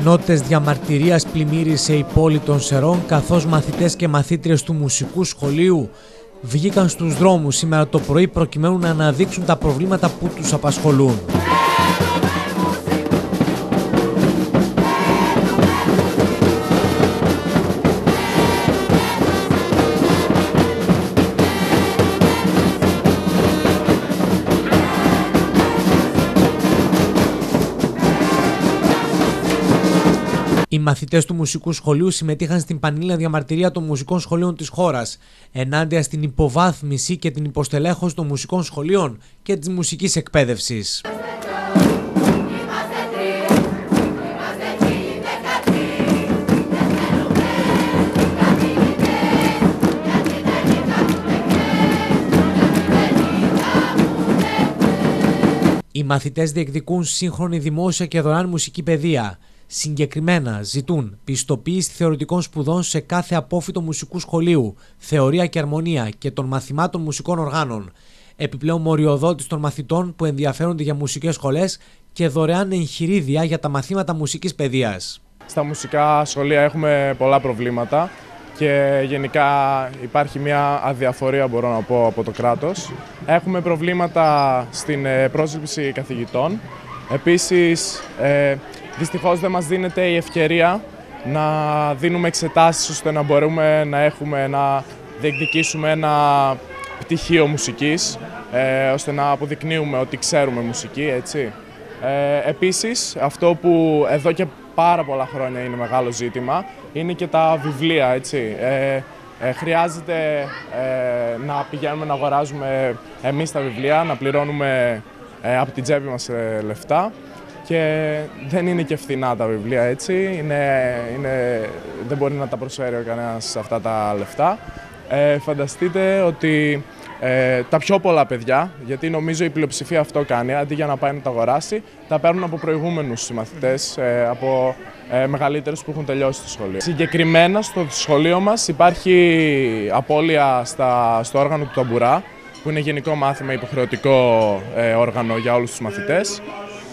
Ενότητες διαμαρτυρίας πλημμύρισε η πόλη των Σερών, καθώς μαθητές και μαθήτριες του μουσικού σχολείου βγήκαν στους δρόμους σήμερα το πρωί προκειμένου να αναδείξουν τα προβλήματα που τους απασχολούν. Οι μαθητές του μουσικού σχολείου συμμετείχαν στην πανελλήνια διαμαρτυρία των μουσικών σχολείων της χώρας ενάντια στην υποβάθμιση και την υποστελέχωση των μουσικών σχολείων και της μουσικής εκπαίδευσης. Οι μαθητές διεκδικούν σύγχρονη δημόσια και δωρεάν μουσική παιδεία. Συγκεκριμένα ζητούν πιστοποίηση θεωρητικών σπουδών σε κάθε απόφοιτο μουσικού σχολείου, θεωρία και αρμονία και των μαθημάτων μουσικών οργάνων. Επιπλέον μοριοδότηση των μαθητών που ενδιαφέρονται για μουσικές σχολές και δωρεάν εγχειρίδια για τα μαθήματα μουσικής παιδείας. Στα μουσικά σχολεία έχουμε πολλά προβλήματα και γενικά υπάρχει μια αδιαφορία, μπορώ να πω, από το κράτος. Έχουμε προβλήματα στην πρόσληψη καθηγητών. Επίσης, δυστυχώς δεν μας δίνεται η ευκαιρία να δίνουμε εξετάσεις ώστε να μπορούμε να διεκδικήσουμε ένα πτυχίο μουσικής, ώστε να αποδεικνύουμε ότι ξέρουμε μουσική, έτσι. Επίσης, αυτό που εδώ και πάρα πολλά χρόνια είναι μεγάλο ζήτημα, είναι και τα βιβλία, έτσι. Χρειάζεται να πηγαίνουμε να αγοράζουμε εμείς τα βιβλία, να πληρώνουμε από την τσέπη μας λεφτά. Και δεν είναι και φθηνά τα βιβλία, έτσι. Δεν μπορεί να τα προσφέρει κανένας αυτά τα λεφτά. Φανταστείτε ότι τα πιο πολλά παιδιά, γιατί νομίζω η πλειοψηφία αυτό κάνει, αντί για να πάει να τα αγοράσει, τα παίρνουν από προηγούμενους συμμαθητές, από μεγαλύτερους που έχουν τελειώσει το σχολείο. Συγκεκριμένα στο σχολείο μας υπάρχει απώλεια στο όργανο του ταμπουρά, που είναι γενικό μάθημα, υποχρεωτικό όργανο για όλους τους μαθητές.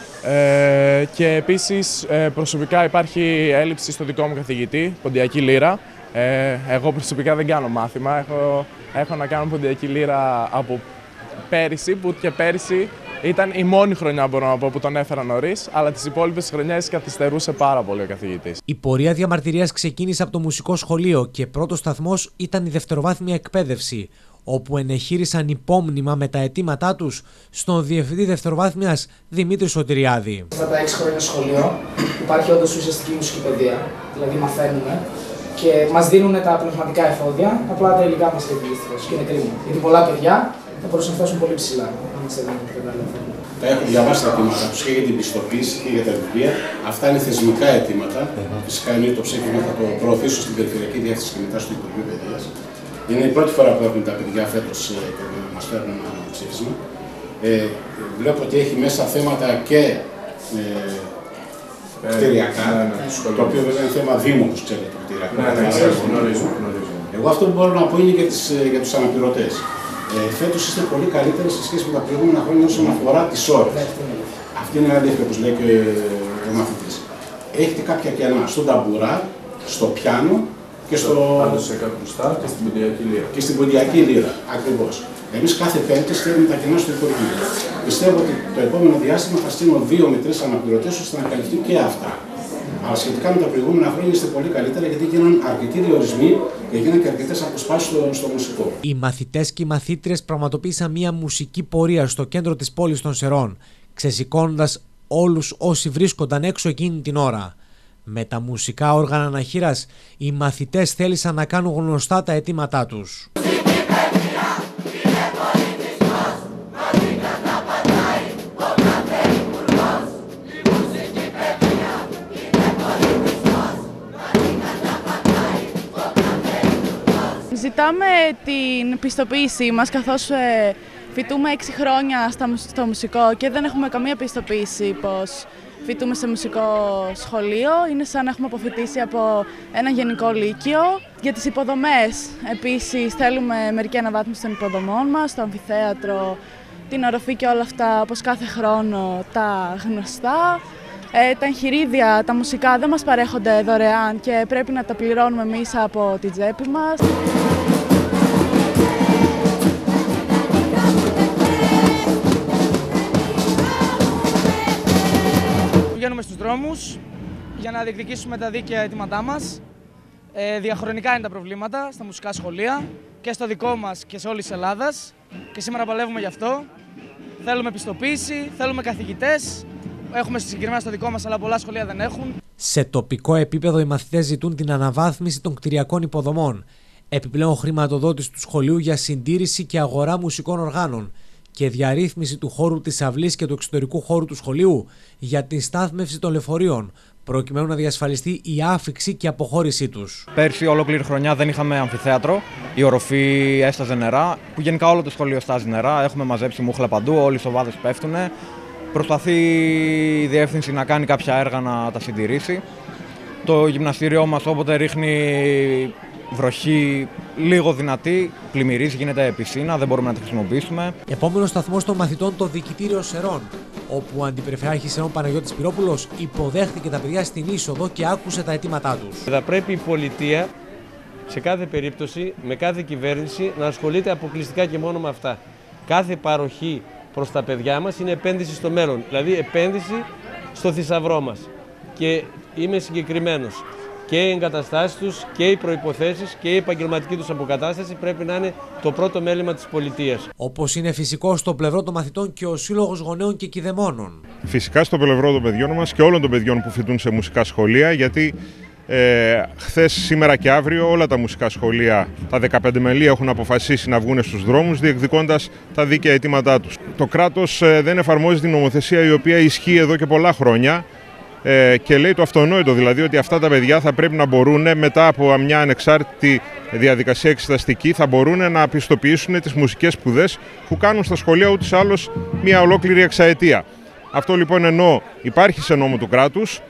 Και επίσης προσωπικά υπάρχει έλλειψη στο δικό μου καθηγητή, ποντιακή λύρα. Εγώ προσωπικά δεν κάνω μάθημα, έχω να κάνω ποντιακή λύρα από πέρυσι, που και πέρυσι ήταν η μόνη χρονιά, μπορώ να πω, που τον έφερα νωρίς, αλλά τις υπόλοιπες χρονιές καθυστερούσε πάρα πολύ ο καθηγητής. Η πορεία διαμαρτυρίας ξεκίνησε από το μουσικό σχολείο και πρώτος σταθμός ήταν η δευτεροβάθμια εκπαίδευση, όπου ενεχείρισαν υπόμνημα με τα αιτήματά τους στον Διευθυντή Δευτεροβάθμιας Δημήτρη Σωτηριάδη. Μετά τα 6 χρόνια σχολείο υπάρχει όντως ουσιαστική μουσική παιδεία, δηλαδή μαθαίνουμε και μας δίνουν τα πνευματικά εφόδια, απλά τα υλικά μας είναι δυστυχώς και είναι κρίμα. Γιατί πολλά παιδιά θα μπορούσαν να φτάσουν πολύ ψηλά, αν μας έδιναν τα κατάλληλα. Τα έχω διαβάσει τα αιτήματά τους και για την πιστοποίηση και για τα βιβλία. Αυτά είναι θεσμικά αιτήματα. Φυσικά εμείς το ψήφισμα θα το προωθήσω στην Περιφερειακή Διεύθυνση και μετά στο Υπουργείο Παιδείας. Είναι η πρώτη φορά που έχουν τα παιδιά φέτος και μας φέρνουν ένα ψήφισμα. Βλέπω ότι έχει μέσα θέματα και κτηριακά, το οποίο βέβαια είναι θέμα Δήμου, όπως ξέρετε, το κτηριακό. Εγώ αυτό που μπορώ να πω είναι για τους αναπληρωτές. Φέτος είστε πολύ καλύτεροι σε σχέση με τα προηγούμενα χρόνια όσον αφορά τις ώρες. Αυτή είναι αλήθεια, όπως λέει και ο μαθητής. Έχετε κάποια κενά στον ταμπουρά, στο πιάνο και και στην ποντιακή λύρα, ακριβώς. Εμείς κάθε Πέμπτη στέλνουμε τα κενά στο Υπουργείο. Πιστεύω ότι το επόμενο διάστημα θα στείλω 2 με 3 αναπληρωτές ώστε να καλυφθεί και αυτά. Αλλά σχετικά με τα προηγούμενα χρόνια είστε πολύ καλύτερα, γιατί γίνανε αρκετοί διορισμοί και γίνανε και αρκετές αποσπάσεις στο μουσικό. Οι μαθητές και οι μαθήτριες πραγματοποίησαν μια μουσική πορεία στο κέντρο της πόλης των Σερών, ξεσηκώνοντας όλους όσοι βρίσκονταν έξω εκείνη την ώρα. Με τα μουσικά όργανα αναχείρας, οι μαθητές θέλησαν να κάνουν γνωστά τα αιτήματά τους. Ζητάμε την πιστοποίησή μας, καθώς φοιτούμε 6 χρόνια στο μουσικό και δεν έχουμε καμία πιστοποίηση πως φοιτούμε σε μουσικό σχολείο. Είναι σαν να έχουμε αποφοιτήσει από ένα γενικό λύκειο. Για τις υποδομές, επίσης, θέλουμε μερική αναβάθμιση των υποδομών μας, το αμφιθέατρο, την οροφή και όλα αυτά, όπως κάθε χρόνο, τα γνωστά. Τα εγχειρίδια, τα μουσικά δεν μας παρέχονται δωρεάν και πρέπει να τα πληρώνουμε εμείς από την τσέπη μας. Βγαίνουμε στους δρόμους για να διεκδικήσουμε τα δίκαια αιτήματά μας. Διαχρονικά είναι τα προβλήματα στα μουσικά σχολεία και στο δικό μας και σε όλη της Ελλάδας. Και σήμερα παλεύουμε γι' αυτό. Θέλουμε πιστοποίηση, θέλουμε καθηγητές. Έχουμε συγκεκριμένα στο δικό μας, αλλά πολλά σχολεία δεν έχουν. Σε τοπικό επίπεδο, οι μαθητές ζητούν την αναβάθμιση των κτηριακών υποδομών, επιπλέον χρηματοδότηση του σχολείου για συντήρηση και αγορά μουσικών οργάνων και διαρρύθμιση του χώρου της αυλής και του εξωτερικού χώρου του σχολείου για την στάθμευση των λεωφορείων, προκειμένου να διασφαλιστεί η άφιξη και αποχώρησή τους. Πέρσι, ολόκληρη χρονιά δεν είχαμε αμφιθέατρο. Η οροφή έσταζε νερά, που γενικά όλο το σχολείο στάζει νερά. Έχουμε μαζέψει μούχλα παντού, όλοι οι σοβάδες πέφτουν. Προσπαθεί η διεύθυνση να κάνει κάποια έργα να τα συντηρήσει. Το γυμναστήριό μας, όποτε ρίχνει βροχή λίγο δυνατή, πλημμυρίζει, γίνεται πισίνα, δεν μπορούμε να τη χρησιμοποιήσουμε. Επόμενος σταθμός των μαθητών, το Διοικητήριο Σερών, όπου ο Αντιπεριφερειάρχης Σερών Παναγιώτης Πυρόπουλος υποδέχτηκε τα παιδιά στην είσοδο και άκουσε τα αιτήματά τους. Θα πρέπει η πολιτεία σε κάθε περίπτωση, με κάθε κυβέρνηση, να ασχολείται αποκλειστικά και μόνο με αυτά. Κάθε παροχή προς τα παιδιά μας είναι επένδυση στο μέλλον, δηλαδή επένδυση στο θησαυρό μας. Και είμαι συγκεκριμένος. Και οι εγκαταστάσεις τους και οι προϋποθέσεις και η επαγγελματική τους αποκατάσταση πρέπει να είναι το πρώτο μέλημα της πολιτείας. Όπως είναι φυσικό στο πλευρό των μαθητών και ο Σύλλογος Γονέων και Κηδεμόνων. Φυσικά στο πλευρό των παιδιών μας και όλων των παιδιών που φοιτούν σε μουσικά σχολεία, γιατί χθες, σήμερα και αύριο όλα τα μουσικά σχολεία, τα 15 μελή, έχουν αποφασίσει να βγουν στους δρόμους διεκδικώντας τα δίκαια αιτήματά τους. Το κράτος δεν εφαρμόζει την νομοθεσία η οποία ισχύει εδώ και πολλά χρόνια. Και λέει το αυτονόητο, δηλαδή ότι αυτά τα παιδιά θα πρέπει να μπορούν μετά από μια ανεξάρτητη διαδικασία εξεταστική θα μπορούν να πιστοποιήσουν τις μουσικές σπουδές που κάνουν στα σχολεία ούτως ή άλλως μια ολόκληρη εξαετία. Αυτό λοιπόν, ενώ υπάρχει σε νόμο του κράτους,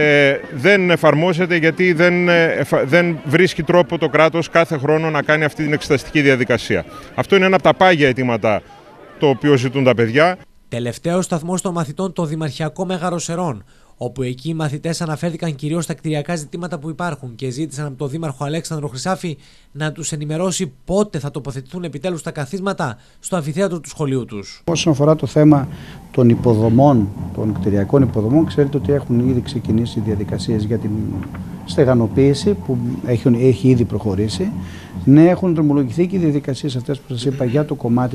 δεν εφαρμόζεται γιατί δεν βρίσκει τρόπο το κράτος κάθε χρόνο να κάνει αυτή την εξεταστική διαδικασία. Αυτό είναι ένα από τα πάγια αιτήματα το οποίο ζητούν τα παιδιά. Τελευταίος σταθμός των μαθητών, το Δημαρχιακό Μέγαρο Σερών, όπου εκεί οι μαθητές αναφέρθηκαν κυρίως στα κτηριακά ζητήματα που υπάρχουν και ζήτησαν από τον Δήμαρχο Αλέξανδρο Χρυσάφη να τους ενημερώσει πότε θα τοποθετηθούν επιτέλους τα καθίσματα στο αμφιθέατρο του σχολείου τους. Όσον αφορά το θέμα των υποδομών, των κτηριακών υποδομών, ξέρετε ότι έχουν ήδη ξεκινήσει διαδικασίες για την στεγανοποίηση που έχει ήδη προχωρήσει. Ναι, έχουν δρομολογηθεί και οι διαδικασίες αυτές που σας είπα για το κομμάτι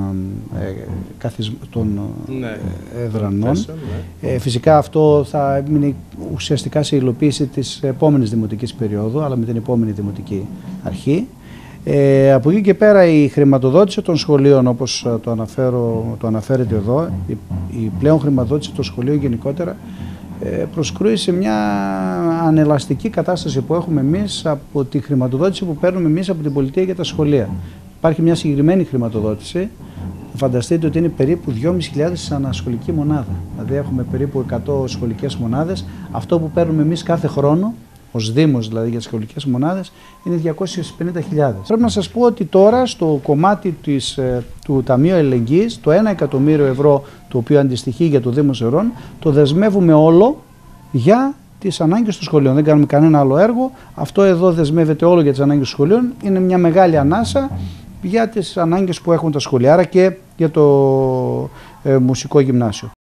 των δρανών. Ναι. Φυσικά αυτό θα έμεινε ουσιαστικά σε υλοποίηση της επόμενης δημοτικής περίοδου, αλλά με την επόμενη δημοτική αρχή. Από εκεί και πέρα η χρηματοδότηση των σχολείων, όπως το αναφέρεται εδώ, η πλέον χρηματοδότηση των σχολείων γενικότερα, προσκρούει σε μια ανελαστική κατάσταση που έχουμε εμείς από τη χρηματοδότηση που παίρνουμε εμείς από την πολιτεία για τα σχολεία. Υπάρχει μια συγκεκριμένη χρηματοδότηση. Φανταστείτε ότι είναι περίπου 2.500 ανασχολική μονάδα. Δηλαδή έχουμε περίπου 100 σχολικές μονάδες. Αυτό που παίρνουμε εμείς κάθε χρόνο, ως Δήμος δηλαδή για τις σχολικές μονάδες, είναι 250.000. Πρέπει να σας πω ότι τώρα στο κομμάτι του Ταμείου Αλληλεγγύης, το 1 εκατομμύριο ευρώ το οποίο αντιστοιχεί για το Δήμο Σερών, το δεσμεύουμε όλο για τις ανάγκες των σχολείων. Δεν κάνουμε κανένα άλλο έργο. Αυτό εδώ δεσμεύεται όλο για τις ανάγκες των σχολείων. Είναι μια μεγάλη ανάσα για τις ανάγκες που έχουν τα σχολεία, άρα και για το μουσικό γυμνάσιο.